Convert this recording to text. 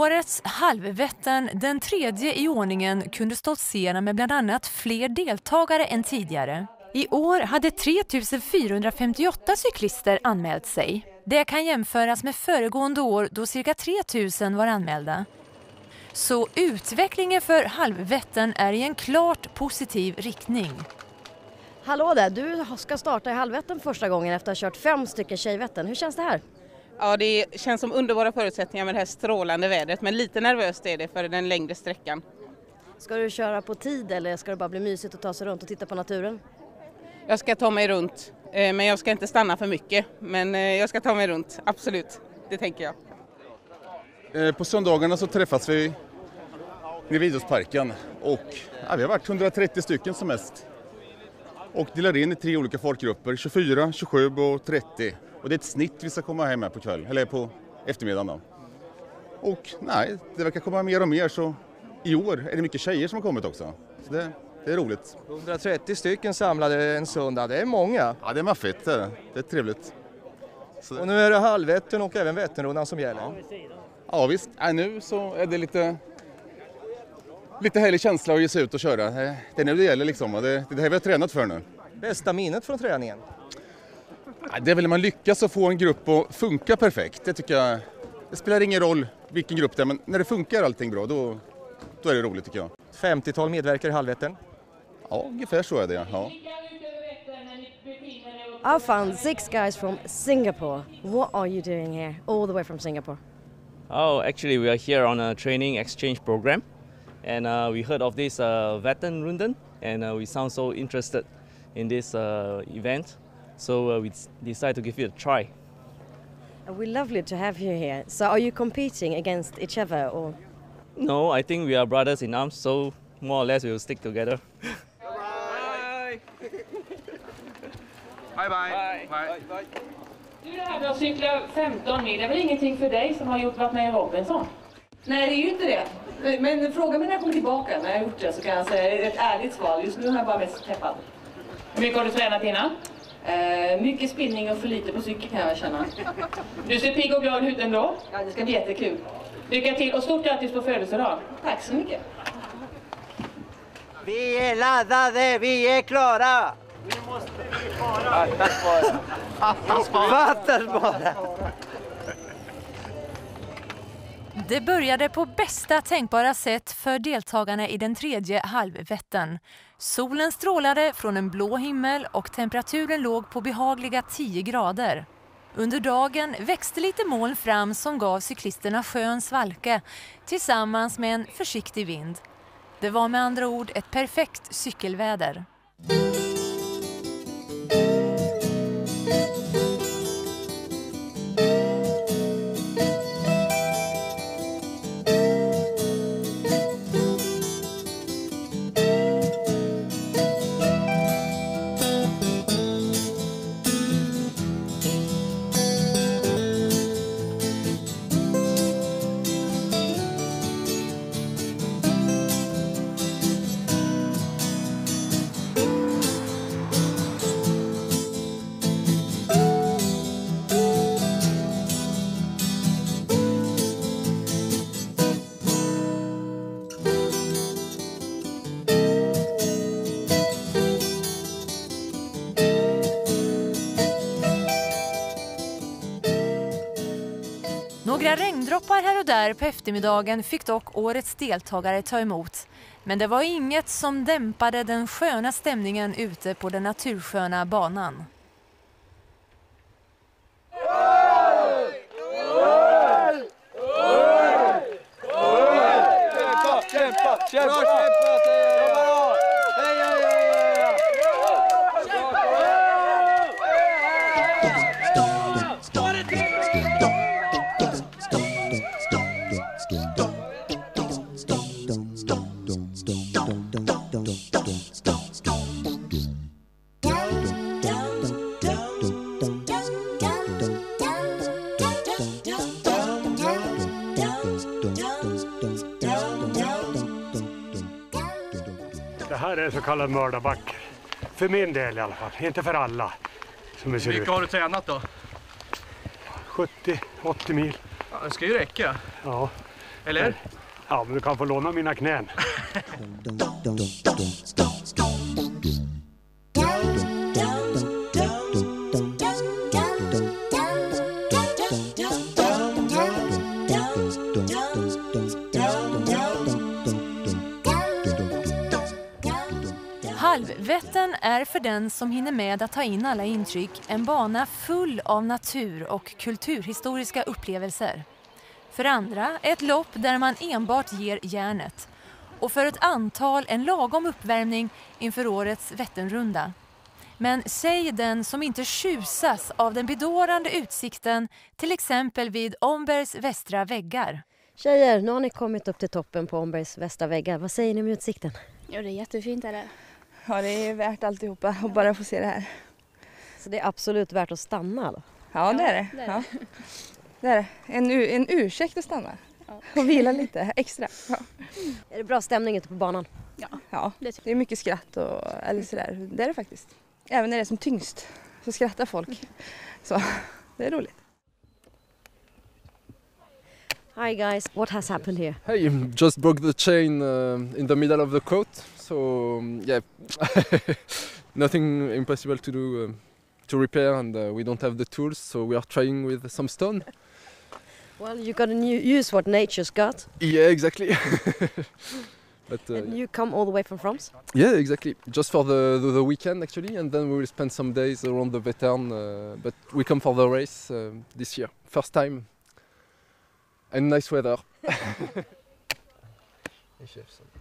Årets Halvvättern, den tredje i ordningen, kunde stoltsera med bland annat fler deltagare än tidigare. I år hade 3458 cyklister anmält sig. Det kan jämföras med föregående år då cirka 3000 var anmälda. Så utvecklingen för Halvvättern är i en klart positiv riktning. Hallå där, du ska starta i Halvvättern första gången efter att ha kört 5 stycken Tjejvättern. Hur känns det här? Ja, det känns som underbara förutsättningar med det här strålande vädret, men lite nervöst är det för den längre sträckan. Ska du köra på tid eller ska det bara bli mysigt att ta sig runt och titta på naturen? Jag ska ta mig runt, men jag ska inte stanna för mycket. Men jag ska ta mig runt, absolut. Det tänker jag. På söndagarna så träffas vi vid idrottsparken och vi har varit 130 stycken som mest. Och delar in i 3 olika folkgrupper, 24, 27 och 30. Och det är ett snitt vi ska komma hem med på kväll, eller på eftermiddagen då. Och det verkar komma mer och mer, så i år är det mycket tjejer som har kommit också. Så det är roligt. 130 stycken samlade en söndag, det är många. Ja, det är maffigt, det är trevligt. Så. Och nu är det Halvvättern och även Vätternrundan som gäller. Ja visst, nu så är det lite härlig känsla att ge sig ut och köra. Det är nu det gäller liksom, det är det här vi har tränat för nu. Bästa minnet från träningen? Det är väl när man lyckas att få en grupp att funka perfekt. Det tycker jag, det spelar ingen roll vilken grupp det är, men när det funkar allting bra, då är det roligt tycker jag. 50-tal medverkar i Halvvättern? Ja, ungefär så är det, ja. I found 6 guys from Singapore. What are you doing here, all the way from Singapore? Oh, actually we are here on a training exchange program, and we heard of this Vätternrundan, and we sound so interested in this event, so we decided to give it a try. We're lovely to have you here. So are you competing against each other or? No, I think we are brothers in arms, so more or less we will stick together. Bye. Bye bye. Bye. Bye. Du, det här med att cykla 15 mil, det är väl ingenting för dig som har varit med i Robinson? Nej, det är ju inte det. Men fråga mig när jag kommer tillbaka. När jag har gjort det så kan jag säga ett ärligt svar. Just nu har jag bara mest träffat. Hur mycket har du tränat innan? Mycket spinning och för lite på cykel kan jag känna. Du ser pigg och glad ut ändå. Ja, det ska bli jättekul. Lycka till och stort grattis på födelsedag. Tack så mycket. Vi är laddade, vi är klara. Nu måste vi fara. Fattas bara. Det började på bästa tänkbara sätt för deltagarna i den tredje Halvvättern. Solen strålade från en blå himmel och temperaturen låg på behagliga 10 grader. Under dagen växte lite moln fram som gav cyklisterna skön svalka tillsammans med en försiktig vind. Det var med andra ord ett perfekt cykelväder. Några regndroppar här och där på eftermiddagen fick dock årets deltagare ta emot. Men det var inget som dämpade den sköna stämningen ute på den natursköna banan. Kämpa! Det här är så kallad mördarback. För min del i alla fall, inte för alla som det ser ut. Vilka har du tränat då? 70-80 mil. Ja, det ska ju räcka. Ja, Eller? Ja, men du kan få låna mina knän. Halvvättern är för den som hinner med att ta in alla intryck en bana full av natur- och kulturhistoriska upplevelser. För andra ett lopp där man enbart ger järnet. Och för ett antal en lagom uppvärmning inför årets Vätternrunda. Men säg den som inte tjusas av den bedårande utsikten, till exempel vid Ombergs västra väggar. Tjejer, nu har ni kommit upp till toppen på Ombergs västra väggar. Vad säger ni om utsikten? Ja, det är jättefint är det. Ja, det är värt alltihopa att bara få se det här. Så det är absolut värt att stanna då? Ja, det är det. Ja. Det är det. En ursäkt att stanna. Ja. Och vila lite extra. Ja. Är det bra stämning ute på banan? Ja, det är mycket skratt och eller sådär. Det är det faktiskt. Även när det är som tyngst så skrattar folk. Så det är roligt. Hi guys, what has happened here? Hey, just broke the chain in the middle of the coat, so yeah, nothing impossible to do to repair, and we don't have the tools, so we are trying with some stone. Well, you got to use what nature's got. Yeah, exactly. But, and you come all the way from France? Yeah, exactly. Just for the weekend actually, and then we will spend some days around the Vättern. But we come for the race this year, first time. And nice weather.